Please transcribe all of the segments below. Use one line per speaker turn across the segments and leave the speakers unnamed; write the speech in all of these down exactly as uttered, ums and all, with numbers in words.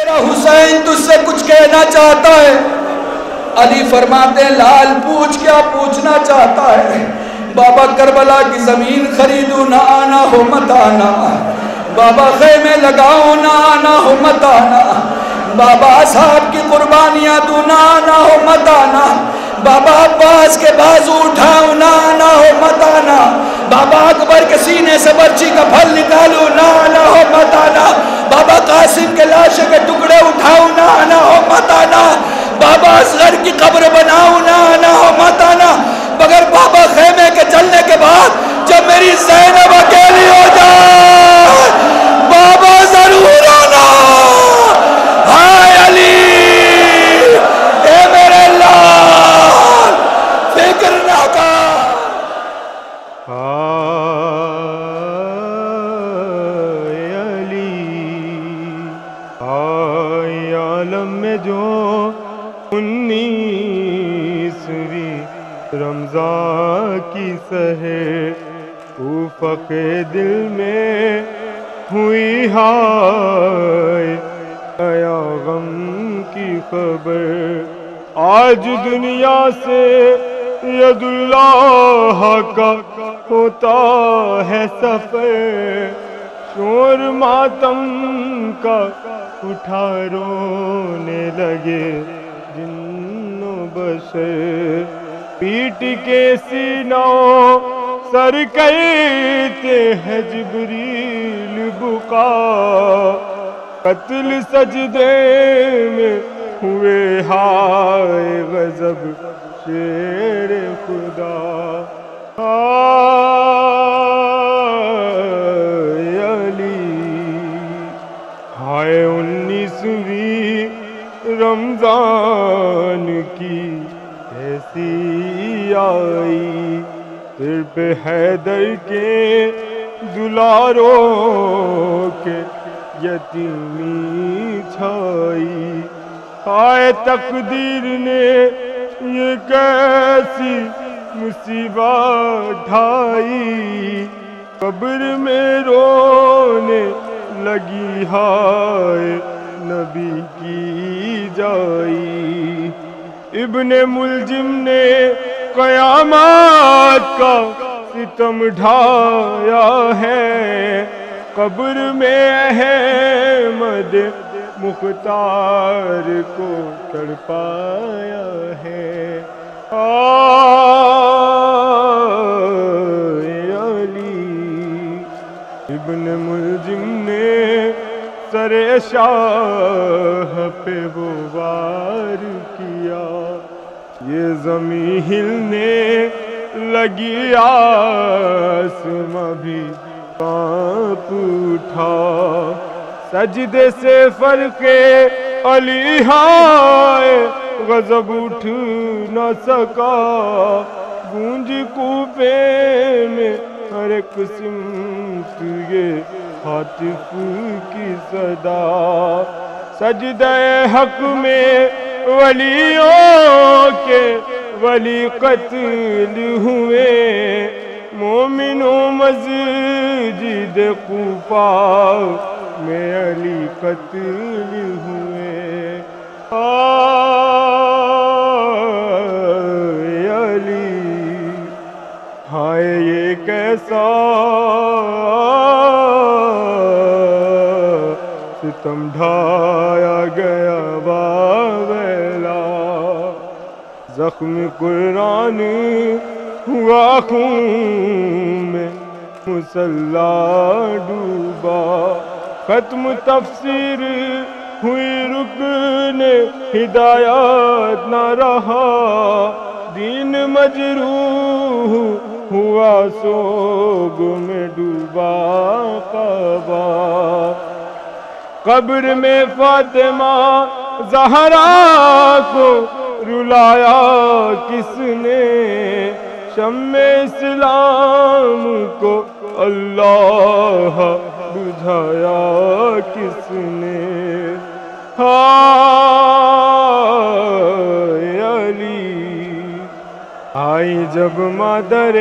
میرا حسین تجھ سے کچھ کہنا چاہتا ہے۔ علی فرماتے ہیں لال پوچھ، کیا پوچھنا چاہتا ہے؟ بابا کربلا کی زمین خریدوں نہ آنا ہو مت آنا، بابا خیمے لگاؤں نہ آنا ہو مت آنا، بابا اصحاب کی قربانیاں دوں نہ آنا ہو مت آنا، بابا عباس کے بازو اٹھاؤں نہ آنا ہو مت آنا، بابا اکبر کے سینے سے برچی کا پھل نکالوں نہ آنا ہو مت آنا، بابا قاسم کے لاشے کے ٹکڑے اٹھاؤں نہ آنا ہو مت آنا، بابا اصغر کی قبر بناؤں نہ آنا ہو مت آنا، مگر بابا خیمے کے چلنے کے بعد جب میری زینب اکیلی ہو جائے بابا ضرور آنا۔ ہائے علی اے میرے لال فکر نہ کر۔
ہائے علی ہائے عالم میں جو انیسویں رمضان کی سحر افق دل میں ہوئی ہائے آیا غم کی خبر، آج دنیا سے ید اللہ کا ہوتا ہے سفر، شور ماتم کا اٹھا رونے لگے جن و بشر، پیٹ کے سینوں سر کرتے ہیں جبریل بکا، قتل سجدے میں ہوئے ہائے غضب شیر خدا، ہائے علی ہائے انیسویں رمضان کی ایسی آئی، پھر پہ حیدر کے دلاروں کے یتیمی چھائی، ہائے تقدیر نے یہ کیسی مصیبت ڈھائی، قبر میں رونے لگی ہائے نبی کی جائی، ابن ملجم نے قیامت کا ستم ڈھایا ہے، قبر میں احمد مختار کو تڑپایا ہے، آئے علی ابن ملجم نے سر شاہ پہ وہ وار کیا، یہ زمین ہلنے لگی آسماں بھی کانپ اٹھا، سجدے سے فرق علی ہائے غضب اٹھ نہ سکا، گونج کوفے میں ہر ایک سمت یہ ہاتف کی صدا، سجدہ حق میں ولیوں کے ولی قتل ہوئے، مومنوں مسجد کوفہ میں علی قتل ہوئے، آئے علی ہائے یہ کیسا ستم ڈھایا گیا باویلا، زخم قرآن ہوا خون میں مصلی ڈوبا، ختم تفسیر ہوئی رکن ہدایت نہ رہا، دین مجروح ہوا سوگ میں ڈوبا کعبہ، قبر میں فاطمہ زہرا کو رلایا کس نے، شمع اسلام کو اللہ بجھایا کس نے، ہائے علی آئی جب مادر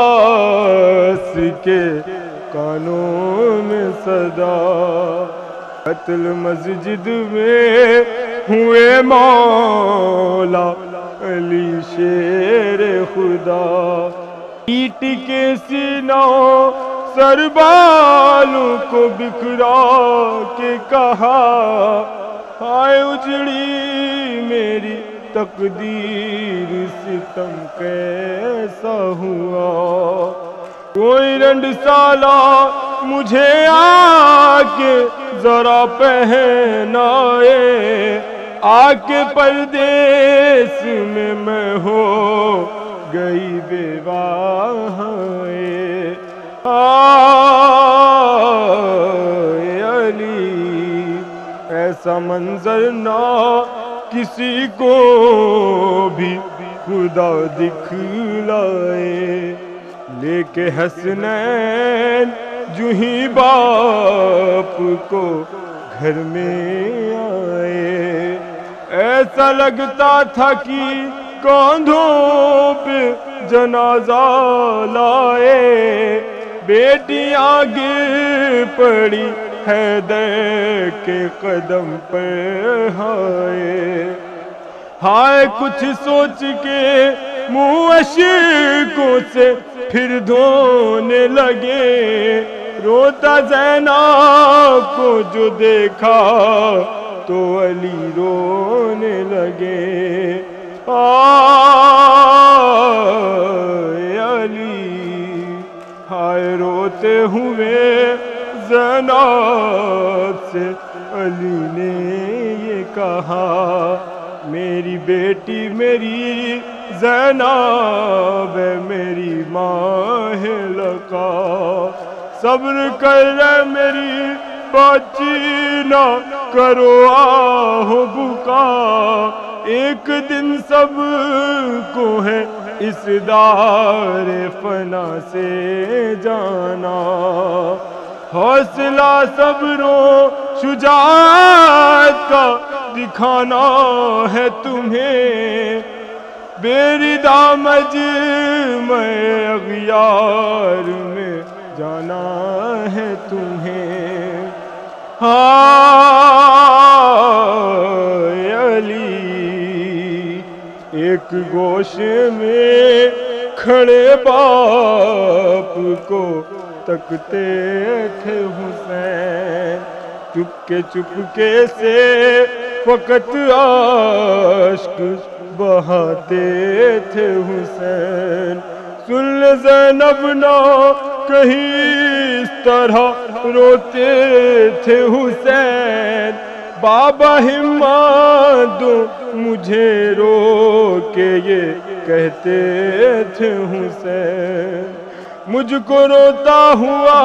عباس کے کانوں میں صدا، قتل مسجد میں ہوئے مولا علی شیر خدا، پیٹ کے سینوں سر بالوں کو بکھرا کے کہا، ہائے اجڑی میری تقدیر، ستم کیسا ہوا، کوئی رنڈ سالہ مجھے آ کے ذرا پہنائے، آ کے پردیس میں میں ہو گئی بیواہ، آئے علی ایسا منظر نہ کسی کو بھی خدا دکھلائے، لے کے حسنین جو ہی باپ کو گھر میں آئے، ایسا لگتا تھا کہ کاندھوں پہ جنازہ لائے، بیٹیاں گر پڑی حیدر کے قدم پر، ہائے ہائے کچھ سوچ کے منہ اشکوں سے پھر دھونے لگے، روتا زینب کو جو دیکھا تو علی رونے لگے، آئے علی ہائے روتے ہوئے زینب سے علی نے یہ کہا، میری بیٹی میری زینب ہے، میری ماں ہے لقا، صبر کر رہے میری بچی نہ کرو آہ بکا، ایک دن سب کو ہے اس دار فنا سے جانا، حوصلہ صبر و شجاعت کا دکھانا ہے تمہیں، بیردہ مجمع اغیار میں جانا ہے تمہیں، ہائے علی ایک گوشے میں کھڑے باپ کو تکتے تھے حسین، چپکے چپکے سے فقط اشک بہاتے تھے حسین، سن لے زینب نہ کہیں اس طرح روتے تھے حسین، بابا ہمت دو مجھے رو کے یہ کہتے تھے حسین، مجھ کو روتا ہوا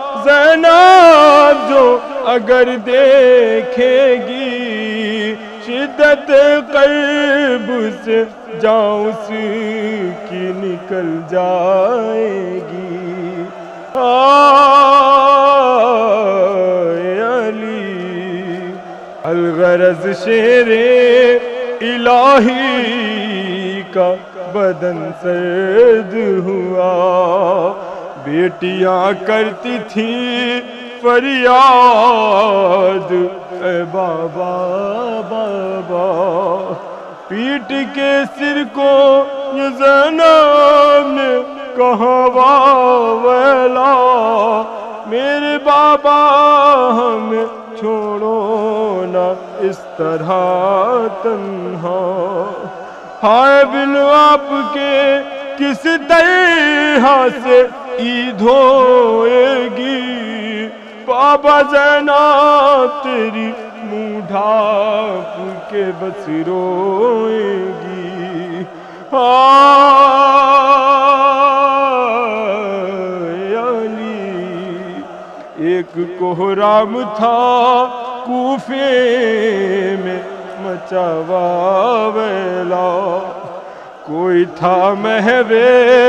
زینب جو اگر دیکھے گی، شدت قلب سے جان اس کی نکل جائے گی، آئے علی الغرض شیر الہی کا بدن سرد ہوا، بیٹیاں کرتی تھی فریاد اے بابا بابا، پیٹ کے سر کو یہ زینب نے کہا ویلا، میرے بابا ہمیں چھوڑو نہ اس طرح تنہا، ہائے بن آپ کے کس طرح سے عید ہوئے گی، بابا زینب تیری منہ ڈھانپ کے بس روئے گی، آئے علی ایک کوہرام تھا کوفے میں مچا واویلا، کوئی تھا محوے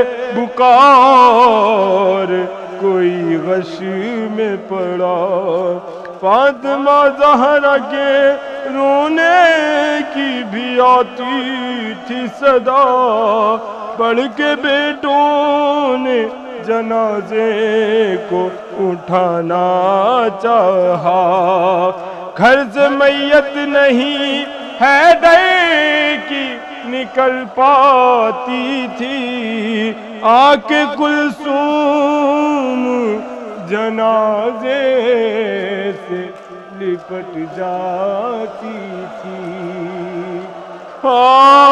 بکار، کوئی غش میں پڑا، فاطمہ زہرا کے رونے کی بھی آتی تھی صدا، پڑھ کے بیٹوں نے جنازے کو اٹھانا چاہا، گھر سے میت نہیں حیدر کی نکل پاتی تھی، آ کے کلثوم جنازے سے لپٹ جاتی تھی۔